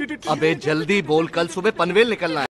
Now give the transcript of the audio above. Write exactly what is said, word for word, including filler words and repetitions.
अबे जल्दी बोल, कल सुबह पनवेल निकलना है।